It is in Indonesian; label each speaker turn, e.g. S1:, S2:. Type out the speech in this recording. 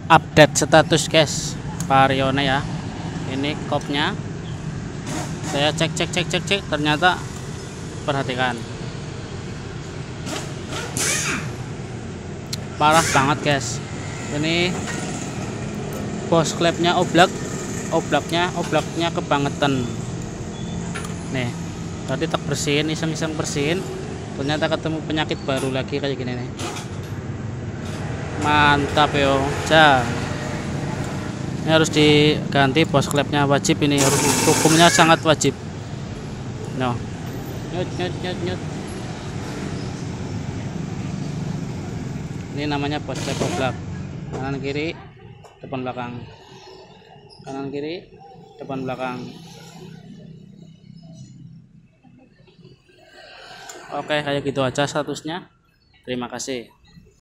S1: update status guys Varione ya. Ini kopnya saya cek ternyata perhatikan parah banget guys. Ini bos klepnya oblaknya kebangetan nih. Tadi tak bersihin, iseng-iseng bersihin, ternyata ketemu penyakit baru lagi kayak gini nih. Mantap yo. Ini harus diganti bos klepnya, wajib ini, harus, hukumnya sangat wajib. No. Nyut. Ini namanya bos klep oblak. Kanan kiri, depan belakang. Kanan kiri, depan belakang. Oke, kayak gitu aja statusnya. Terima kasih.